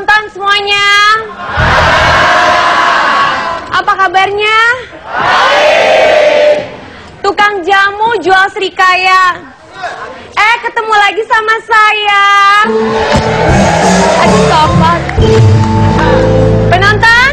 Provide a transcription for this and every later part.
penonton semuanya. Apa kabarnya? Tukang jamu jual serikaya. Ketemu lagi sama saya. Aduh, sobat. Penonton?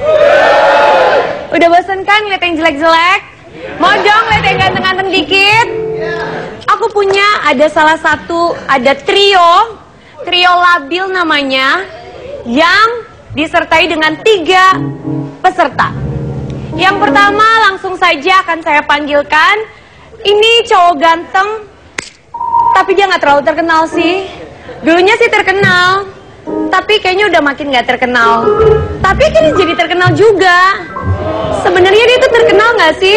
Udah bosan kan lihat yang jelek-jelek? Mau dong lihat yang ganteng-ganteng dikit? Aku punya ada trio labil namanya, yang disertai dengan 3 peserta. Yang pertama langsung saja akan saya panggilkan. Ini cowok ganteng, tapi dia nggak terlalu terkenal sih. Dulunya sih terkenal, tapi kayaknya udah makin nggak terkenal. Tapi kayaknya jadi terkenal juga. Sebenarnya dia tuh terkenal nggak sih?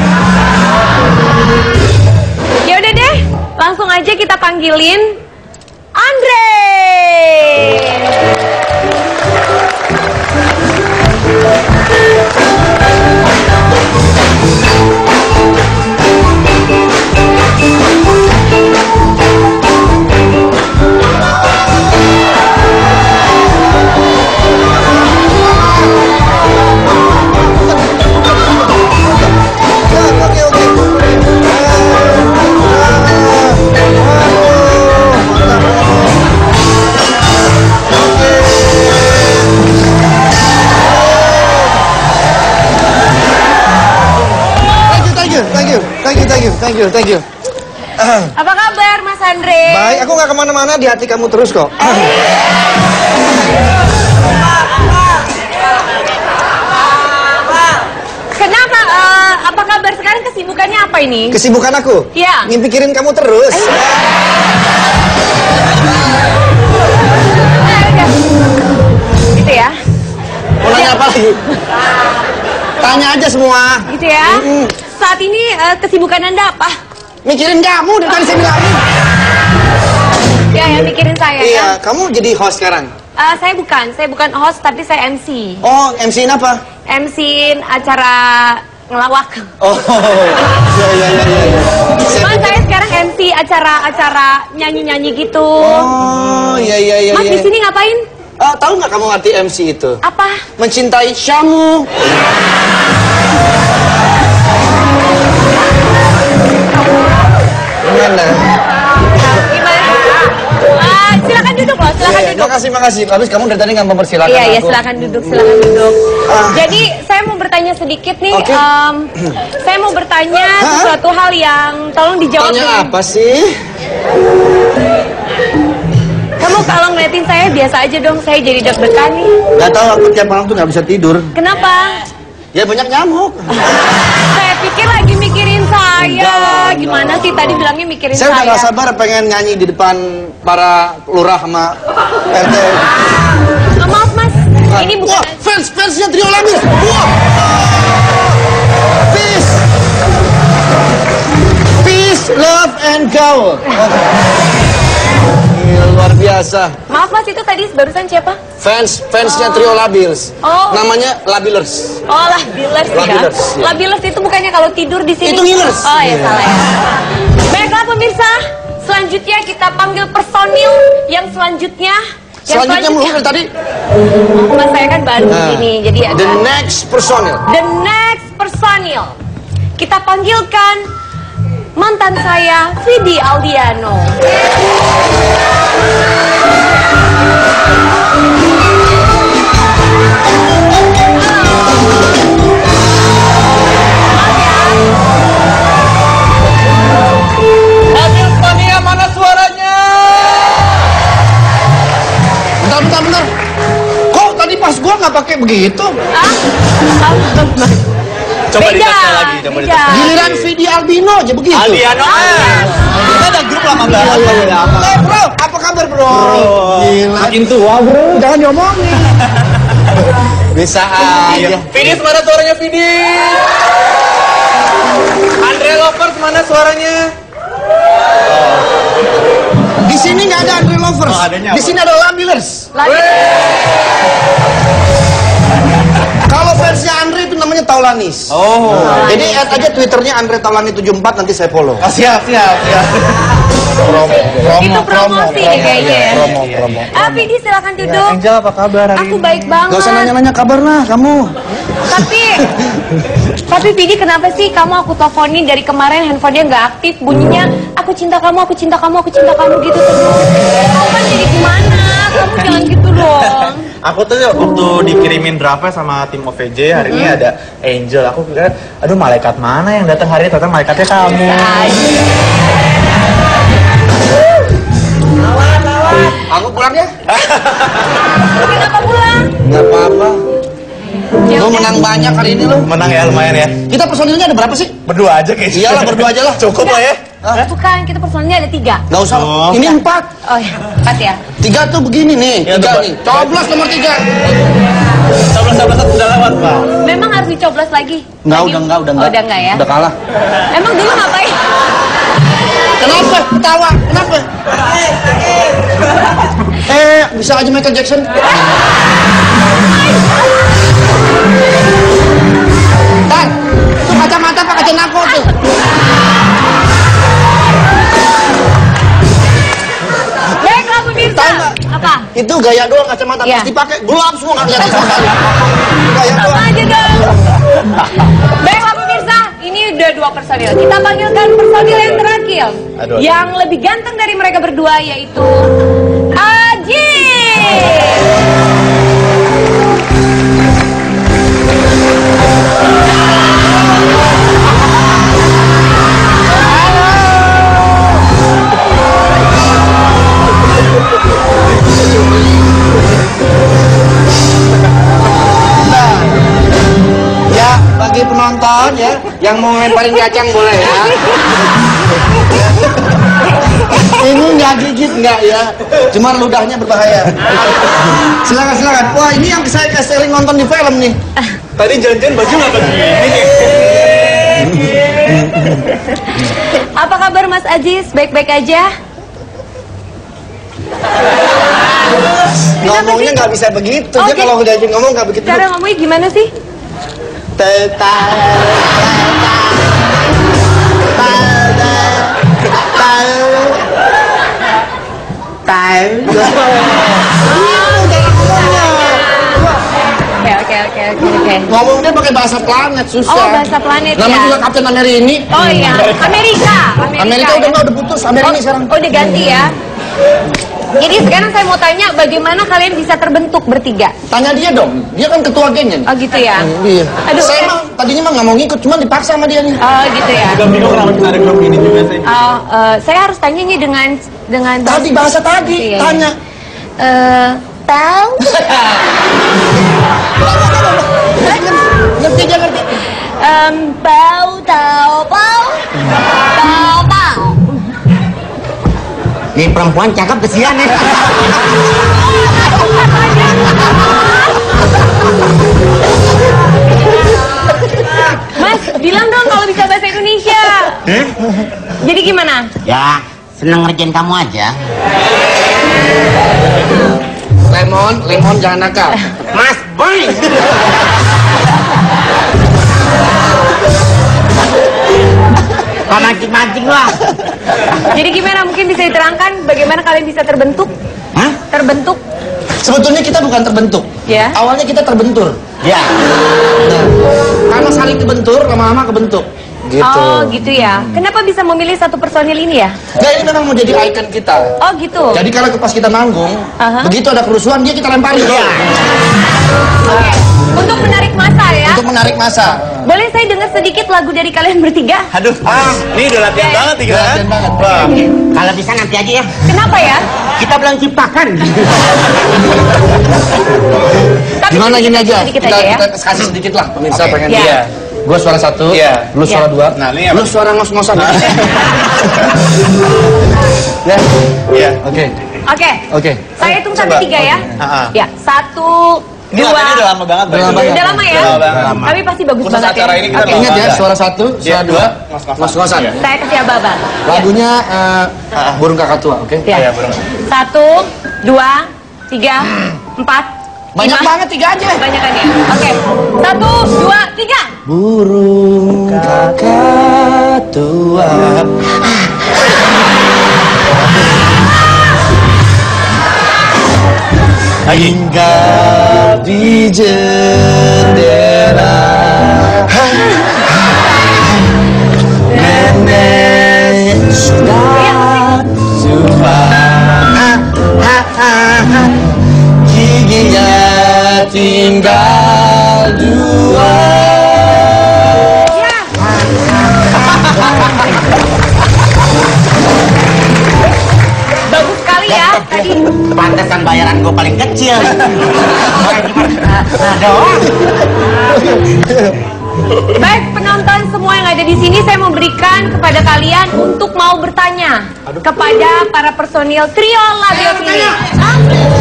Ya udah deh, langsung aja kita panggilin Andre. Thank you. Apa kabar Mas Andre? Baik, aku nggak kemana-mana, di hati kamu terus kok. Kenapa? Apa kabar sekarang, kesibukannya apa ini? Kesibukan aku? Iya. Ngimpikirin kamu terus. Gitu ya? Mau nanya apa lagi? Tanya aja semua. Gitu ya? Saat ini kesibukan Anda apa? Mikirin kamu, dari tadi saya bilangin. Ya, mikirin saya. Iya, kan? kamu jadi host sekarang? Saya bukan host, tapi saya MC. Oh, MC-in apa? MC-in acara ngelawak. Oh, iya. Cuman saya sekarang MC acara nyanyi-nyanyi gitu. Oh, iya. Mas di sini ngapain? Tahu nggak kamu arti MC itu? Apa? Mencintai Syamu. Gimana? Silakan duduk loh, silakan duduk. Makasih. Habis kamu dari tadi nggak mempersilakan aku. Iya, silakan duduk. Jadi saya mau bertanya sedikit nih. Okay. Saya mau bertanya sesuatu hal yang tolong dijawab. Tanya apa sih? Kamu kalau ngeliatin saya biasa aja dong, saya jadi deg-degan nih. Gak tahu, aku tiap malam tuh nggak bisa tidur. Kenapa? Ya banyak nyamuk. Saya pikir lagi mikirin saya. Gimana sih tadi bilangnya mikirin Saya udah saya? gak sabar pengen nyanyi di depan para lurah sama RT. Maaf mas, ini bukan. Wah, fansnya Trio Labil. Wah. Peace, love and gaul. Luar biasa. Maaf mas, itu tadi barusan siapa? Fansnya Trio Labils. Oh. Namanya Labilers. Oh, Labilers ya. Labilers, ya. Labilers itu bukannya kalau tidur di sini? Itu Healers. Oh ya, salah ya. Baiklah pemirsa, selanjutnya kita panggil personil yang selanjutnya. Selanjutnya mulu dari tadi. Mas saya kan baru di sini, jadi agak. The next personil. The next personil. Kita panggilkan mantan saya, Vidi Aldiano. Labil Mania, mana suaranya? Bentar. Kok tadi pas gua nggak pakai begitu? Coba ditanya lagi, coba ditanya. Giliran Vidi Albino aja begitu. Aldiano. Kita ada grup lama banget. Bro, apa kabar bro? Gila. Makin tua bro. Jangan diomongin. Bisa aja. Vidi, mana suaranya Vidi? Andre Lovers, mana suaranya? Di sini nggak ada Andre Lovers. Oh, adanya Di apa? sini ada Labilers. Kalau fansnya Andre itu namanya Taulanis. Oh. Jadi add aja Twitternya Andre Taulani 74, nanti saya follow. Oh, siap. Itu promosi deh kayaknya ya. Promo. Vidi silakan duduk. Angel apa kabar hari Aku ini? baik banget. Gak usah nanya-nanya kabar lah kamu. Tapi Vidi kenapa sih kamu aku teleponin dari kemarin handphonenya nggak aktif, bunyinya aku cinta kamu gitu terus. Kamu kan jadi gimana? Kamu jangan gitu dong. Aku tuh waktu dikirimin draftnya sama tim OVJ hari ini ada Angel. Aku kira, aduh malaikat mana yang datang hari ini? Ternyata malaikatnya kamu. Aku pulang ya? Kenapa pulang? Gak apa-apa. Ya Lo udah. menang banyak hari ini lo. Menang ya lumayan ya. Kita personilnya ada berapa sih? Berdua aja kayaknya. Iyalah berdua aja lah. Cukup lah ya. Bukan, kita personalnya ada 3. Gak usah. Oh. Ini 4. Oh ya, 4 ya. 3 tuh begini nih. Ya, 3 coba. nih. Coblos nomor 3. 11 sudah lewat, Pak. Memang harus dicoblos lagi? Enggak, Lagi? udah Oh, udah enggak ya? Udah kalah. Emang dulu ngapain? Kenapa? Ketawa. Kenapa? Bisa aja Michael Jackson. Tan, itu kacamata apa kaca nako tuh? Baiklah pemirsa. Tahu nggak? Apa? Itu gaya doang kacamata. Iya. Pas dipakai, glow up semua nggak kelihatan sama sekali. Gaya Sama doang. aja dong. Baiklah pemirsa, ini udah 2 personil. Kita panggilkan personil yang terakhir. Aduh. Yang lebih ganteng dari mereka berdua yaitu Aji. Ya, bagi penonton ya, yang mau lemparin kacang boleh ya. Ini nggak gigit nggak ya, cuma ludahnya berbahaya. Silakan. Wah, ini yang saya sering nonton di film nih. Tadi janjian baju nggak begini. Apa kabar Mas Ajis? Baik-baik aja? Ngomongnya nggak bisa begitu. Oh, Dia jadi- kalau udah ngomong nggak begitu. Cara ngomongnya gimana sih? Oke. Ngomongnya pakai bahasa planet susah. Oh, bahasa planet Nama ya. juga Kapten Amerika. Oh iya, Amerika Udah putus. Amerika sekarang. Oh, udah ganti ya. Jadi sekarang saya mau tanya, bagaimana kalian bisa terbentuk bertiga? Tanya dia dong. Dia kan ketua gengnya. Oh gitu ya. Iya. Aduh, Saya mah tadinya mah nggak mau ngikut, cuma dipaksa sama dia nih. Oh gitu ya. Juga bingung kenapa kita ada grup ini juga sih. Saya harus tanyanya dengan Tadi bahasa tadi, Iya. tanya. Tahu? Ngerti aja ngerti. Tahu. Nih perempuan cakep kesian nih. Mas, bilang dong kalau bisa bahasa Indonesia. Jadi gimana? Ya, seneng ngerjain kamu aja. Lemon jangan nakal. Mas Boy. Kau mancing-mancing lah. Jadi gimana? Mungkin bisa diterangkan bagaimana kalian bisa terbentuk? Hah? Terbentuk? Sebetulnya kita bukan terbentuk. Ya. Awalnya kita terbentur. Ya. Nah, karena saling kebentur, lama-lama kebentuk. Gitu. Oh gitu ya. Kenapa bisa memilih satu personil ini ya? Nah, ini memang mau jadi ikon kita. Oh gitu. Jadi kalau pas kita manggung, Aha. begitu ada kerusuhan dia kita lemparin. Oke. Untuk menarik masa ya. Untuk menarik masa. Boleh saya dengar sedikit lagu dari kalian bertiga? Aduh, ini udah latihan banget nih kan? Latihan banget. Wah. Kalau bisa nanti aja ya. Kenapa ya? Kita belum ciptakan. Tapi Gimana gini aja? Sedikit aja ya. Kita kasih sedikit lah pemirsa Oke. pengen Iya. dia. Gua suara 1, Iya. lu suara 2. Nah, ini Lu apa? suara ngos-ngosan. Ya. Iya. Oke. Oke. Saya hitung sampai 3 ya. Ya. 1, Ini 2. latihannya udah lama banget. Udah lama Udah lama ya? Udah lama banget. Tapi pasti bagus Khusus banget acara ya. ini kita Oke. Ingat ya, Ada. suara 1, suara 2, ngos-ngosan. Iya. Saya kasih aba-aba. Lagunya Burung Kakak Tua, oke? Ya. Iya, burung. 1, 2, 3, 4, Banyak banget 3 aja. Banyak kan ya? Oke. 1, 2, 3. Burung kakak tua. Hinggap di jendela. Nenek sudah tua. Giginya tinggal 2. Bagus sekali ya tadi. Pantesan bayaran gue paling kecil. Doang. Baik, penonton semua yang ada di sini, saya mau berikan kepada kalian untuk mau bertanya kepada para personil trio Labil ini. Hah?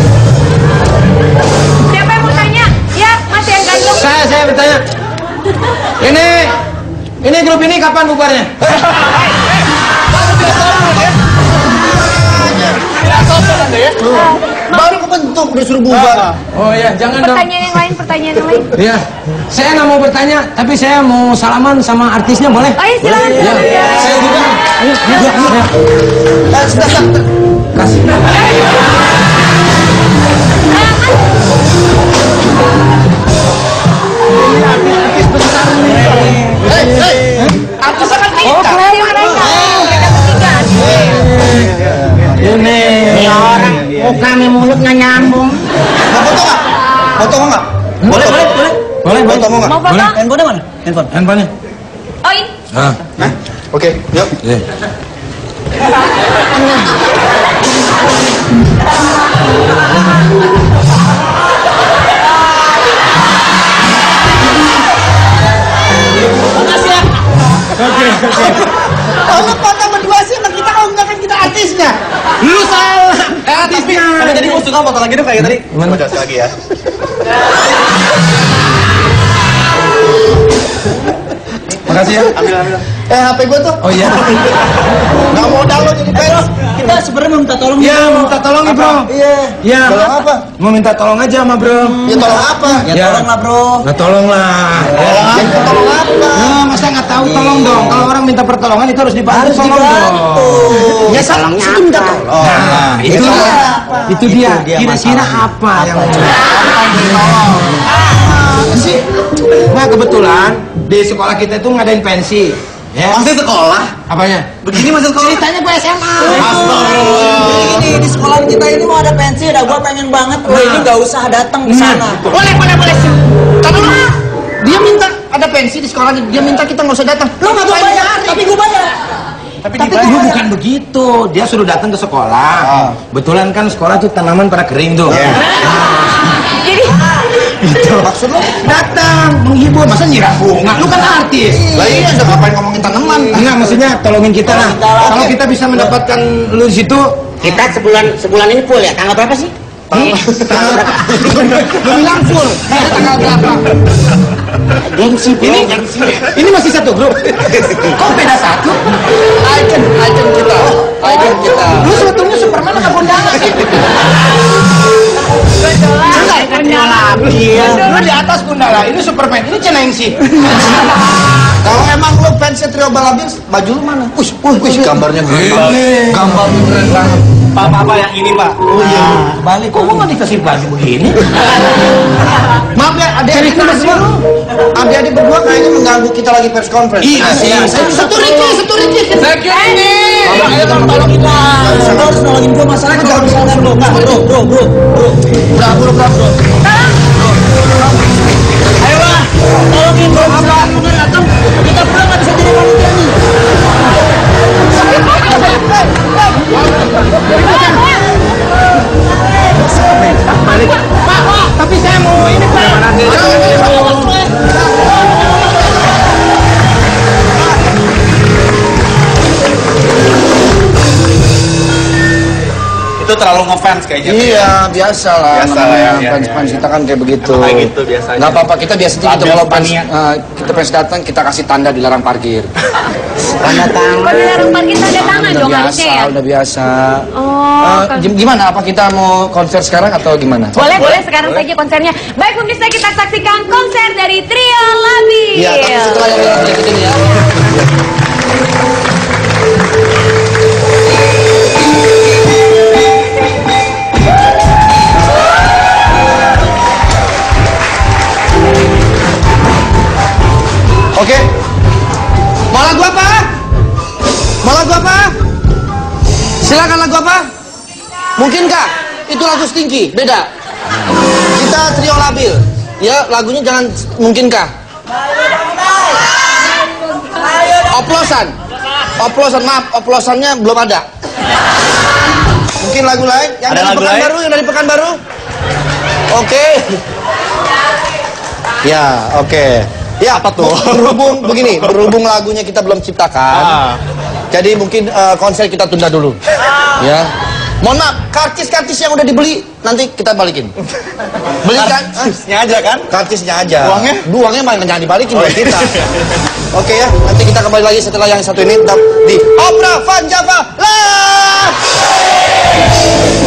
Siapa yang mau tanya? Ya, Mas yang ganteng. Saya bertanya. Ini grup ini kapan bubarnya? Baru kebentuk disuruh bubar. Oh ya, jangan dong. Pertanyaan yang lain, pertanyaan yang lain. Ya, saya nggak mau bertanya, tapi saya mau salaman sama artisnya, boleh? Oh iya, silakan. Ya, saya juga. Ayo, ya. Kasih. Artis akan Oh, mereka bertiga. Ini orang mukanya mulut nggak nyambung. Mau foto nggak? Foto nggak? Boleh. Foto mau nggak? Mau foto? Handphone mana? Handphonenya. Oh ini. Ah. Oke, yuk. Ya. Kalau foto berdua sih sama kita, kalau enggak kan kita artisnya. Lu salah. Artisnya. Tapi tadi gue suka foto lagi dong kayak tadi. Gimana? Coba sekali lagi ya. Makasih ya. Ambil. HP gue tuh. Oh iya. Nggak mau download jadi fans. Kita sebenarnya mau minta tolong. Ya, minta tolong nih, Bro. Iya. Ya. Tolong apa? Mau minta tolong aja sama Bro. Ya tolong apa? Ya. Tolong lah bro. Nah, tolong lah. Ya tolong apa? Nah, masa nggak tahu tolong dong. Kalau orang minta pertolongan itu harus dibantu. Harus Tolong dibantu. dong. Ya salah situ minta tolong. Nah, itu Itu dia. apa? Itu dia. dia Kira-kira masalahnya. apa yang sih? Nah, kebetulan di sekolah kita itu ngadain pensi. Ya. Masih sekolah? Apanya? Begini masih sekolah? Ceritanya gue SMA. Astagfirullah. Ini di sekolah kita ini mau ada pensi, dah gua pengen banget. Gua ini nggak usah datang ke sana. Boleh. Tapi lu, dia minta ada pensi di sekolah, dia minta kita nggak usah datang. Lo nggak mau bayar, tapi gua bayar. Tapi bukan begitu. Dia suruh datang ke sekolah. Betulan kan sekolah tuh tanaman pada kering tuh. Jadi Maksud lu? Datang menghibur, masa nyiram bunga? Lu kan artis. Lah iya, udah ngapain ngomongin tanaman? Enggak, maksudnya tolongin kita lah. Kalau kita bisa mendapatkan lu di situ, Kita sebulan ini full ya. Tanggal berapa sih? lu bilang full. Tanggal berapa? Gengsi, bro. Ini masih satu grup. Kok beda satu? Icon kita. Icon kita. Lu sebetulnya Superman apa Gundala sih? Lu di atas Gundala, ini Superman, ini Cenengsi. Kalau emang lu fansnya Trio Balabil, baju lu mana? Wih, gambarnya keren banget. Gambarnya keren banget. Pak, yang ini Pak. Oh iya. Balik, kok gua nggak dikasih baju begini? Maaf ya, adik-adik berdua. Adik-adik berdua kayaknya mengganggu kita lagi press conference. Iya sih. Satu Riki. Saya kira ini. Ayo tolong kita. Lo harus nolongin gua masalahnya kalau misalnya bro. Nggak, bro. Bro. Ayo lah, tolongin bro. Misalnya lu nggak datang, kita berdua nggak bisa jadi panitia nih. Pak, tapi saya mau ini Pak. Itu terlalu ngefans kayaknya. Iya, biasa lah. Biasa lah ya, iya, Fans iya. kita kan kayak begitu. Emang kayak gitu biasanya. Nggak apa-apa, kita biasanya gitu Labil kalau fans, Spania. kita fans datang kita kasih tanda di larang parkir. Tanda tangan. Kalau di larang parkir tanda tangan Udah dong biasa, harusnya ya. udah biasa. Oh, Gimana? Apa kita mau konser sekarang atau gimana? boleh sekarang saja konsernya. Baik pemirsa, kita saksikan konser dari Trio Labil. Iya, tapi setelah yang berikut ini ya. Oke. Mau lagu apa? Mau lagu apa? Silakan lagu apa? Mungkinkah? Itu lagu Stinky, beda. Kita Trio Labil. Ya, lagunya jangan mungkinkah? Oplosan. Oplosan, maaf, oplosannya belum ada. Mungkin lagu lain? Yang Ada dari lagu lain? Pekanbaru, yang dari Pekanbaru? Oke. Ya, oke. Ya, Apa tuh? Berhubung begini, berhubung lagunya kita belum ciptakan. Jadi mungkin konser kita tunda dulu. Ya. Mohon maaf, karcis-karcis yang udah dibeli nanti kita balikin. Beli kan? Karcisnya aja kan? Karcisnya aja. Uangnya? Uangnya mah jangan dibalikin buat iya. kita. Oke ya, nanti kita kembali lagi setelah yang satu ini di Opera Van Java Live.